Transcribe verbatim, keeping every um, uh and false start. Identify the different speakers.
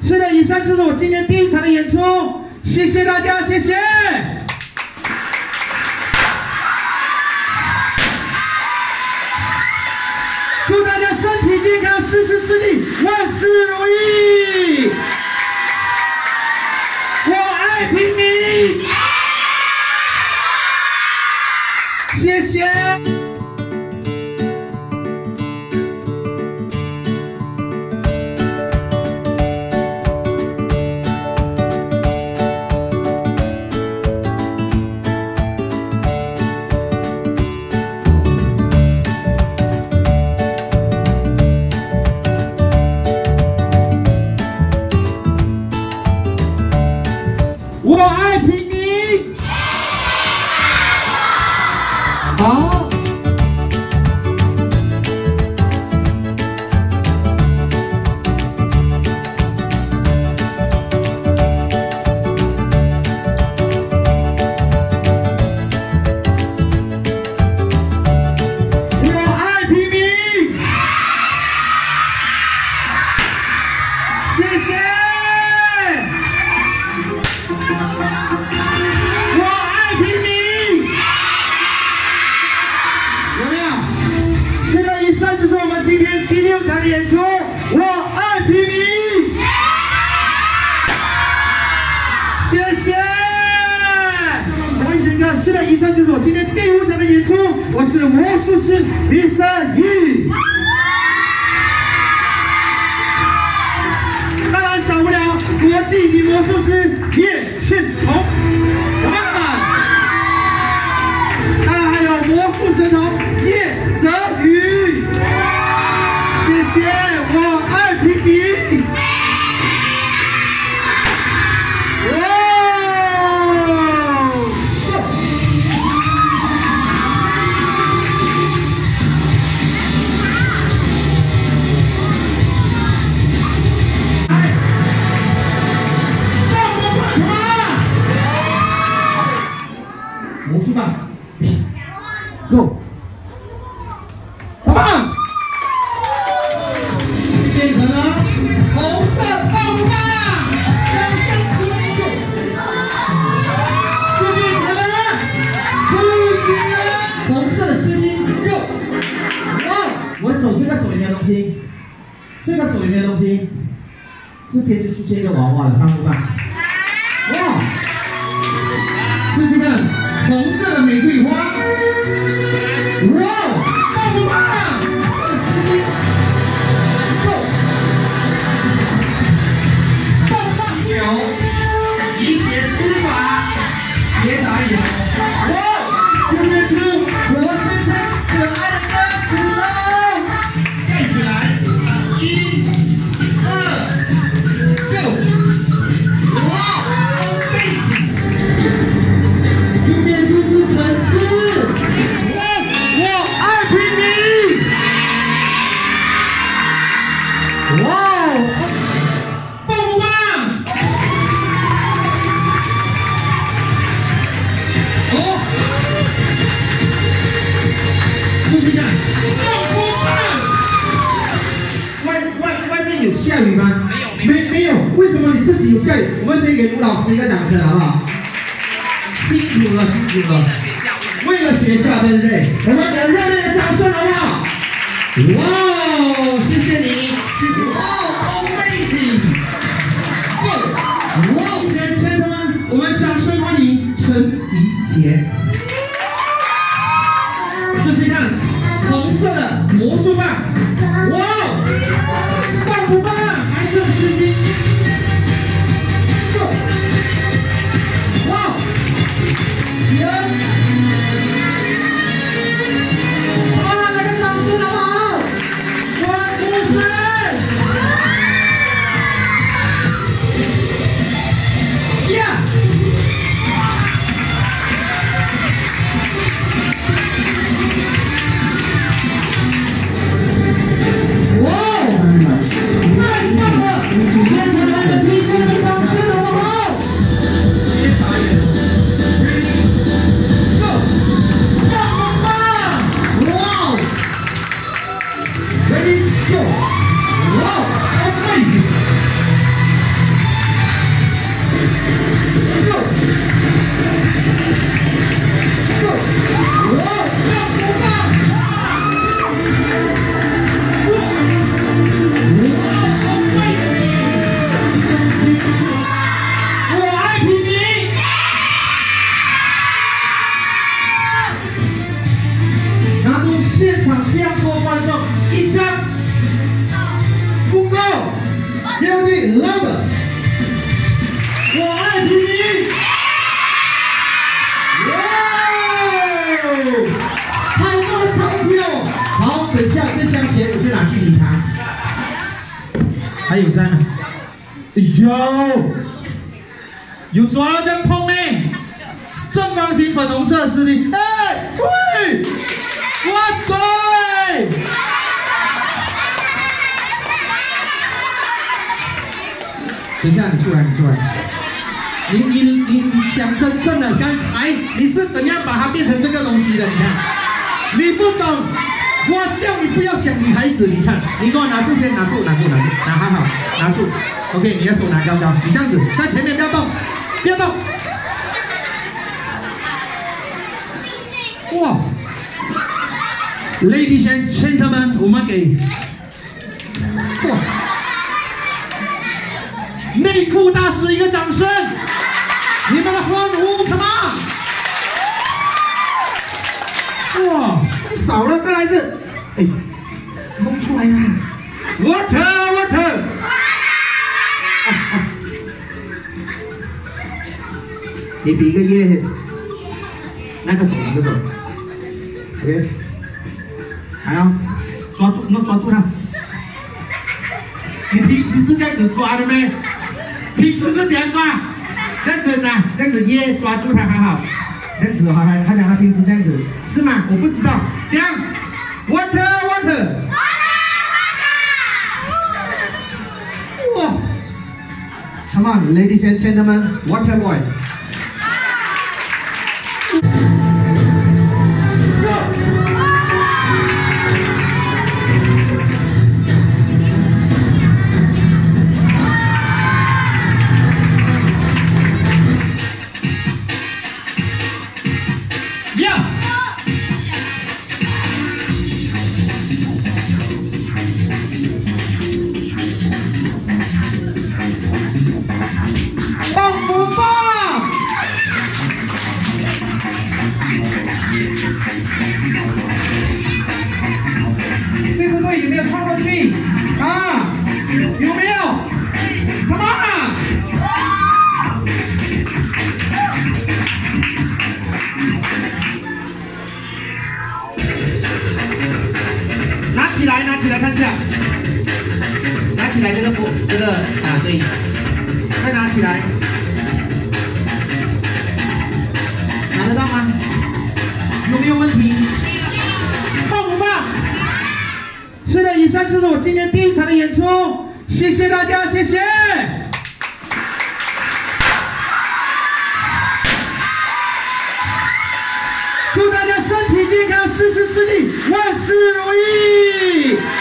Speaker 1: 是的，以上就是我今天第一场的演出，谢谢大家，谢谢。祝大家身体健康，事事顺利，万事如意。我爱平民，谢谢。 我爱平民。好。我爱平民。谢谢。 以上就是我们今天第六场的演出，我爱平民，谢谢。我一哥，是的，以上就是我今天第五场的演出，我是魔术师李胜宇。当然少不了国际女魔术师叶倩彤，同学们。当然还有魔术神童叶泽宇。 谢谢，我爱平民。哇！魔术棒 ，Go！ Come on！ 变成了红色棒棒，就变成了兔子红色的丝巾肉。哇！我手这个手里面的东西，这个手里面的东西，这边就出现一个娃娃了，棒不棒？哇！试试看，红色的玫瑰花。哇！棒不棒？这个丝巾。 一切施法，别眨眼，哇！就变出活生生可爱的鸽子喽！盖起来，一、二 ，Go！ 哇，好背景，就变出只橙子。三，我爱平民。哇！ 有下雨吗？没有，没没有。为什么你自己有下雨？我们先给吴老师一个掌声，好不好？辛苦了，辛苦了。为了学校，对不对？我们给热烈的掌声，好不好？哇，谢谢你，辛苦。哇 ，amazing！ 哇，先先生们，我们掌声欢迎陈怡杰。试试看，红色的魔术棒，哇！ 棒不棒？还是有丝巾。Go！ 哇！人，哇！来个掌声好不好？关牧师， Everybody love， 我爱平民。哇！好多钞票哦。好，等下这箱钱我就拿去理他。还有在呢。哎呦，有抓到这样痛呢！正方形粉红色丝巾，哎喂，我对。 等一下，你出来，你出来，你你你你讲真正的，刚才你是怎样把它变成这个东西的？你看，你不懂，我叫你不要想女孩子，你看，你给我拿住先，拿住，拿住，拿住，拿好好，拿住 ，OK， 你的手拿高高，你这样子在前面不要动，不要动，哇 ，Ladies and gentlemen， 我们给，哇。 内裤大师一个掌声！你们的欢呼 ，come on！ 哇，少了，再来一次！哎，弄出来了 ，water water！ 啊啊！你比个耶，那个手，那个手 ，OK， 还要抓住，能抓住他。你平时是这样子抓的咩？ 平时是怎样抓？这样子拿，这样子耶，抓住它，好好。这样子哈，他他讲他平时这样子，是吗？我不知道。这样 ，water water。哇 ！Come on, ladies and gentlemen, water boy。拿起来，看起来，拿起来这个不，这个啊对，再拿起来，拿得到吗？有没有问题？棒不棒？是的，以上就是我今天第一场的演出，谢谢大家，谢谢。祝大家身体健康，事事顺利，万事如意。